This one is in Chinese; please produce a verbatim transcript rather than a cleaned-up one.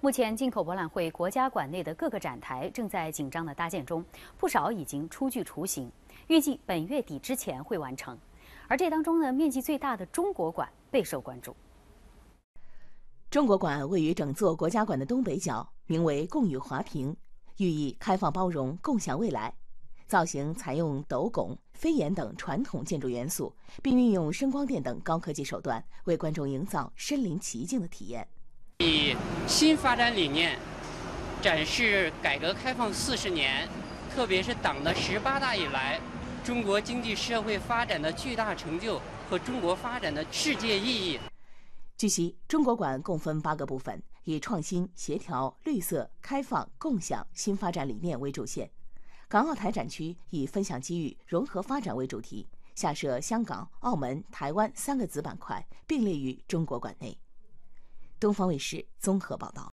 目前，进口博览会国家馆内的各个展台正在紧张的搭建中，不少已经初具雏形，预计本月底之前会完成。而这当中呢，面积最大的中国馆备受关注。 中国馆位于整座国家馆的东北角，名为“共与华平”，寓意开放包容、共享未来。造型采用斗拱、飞檐等传统建筑元素，并运用声光电等高科技手段，为观众营造身临其境的体验。 以新发展理念展示改革开放四十年，特别是党的十八大以来，中国经济社会发展的巨大成就和中国发展的世界意义。 据悉，中国馆共分八个部分，以创新、协调、绿色、开放、共享新发展理念为主线。港澳台展区以分享机遇、融合发展为主题，下设香港、澳门、台湾三个子板块，并列于中国馆内。东方卫视综合报道。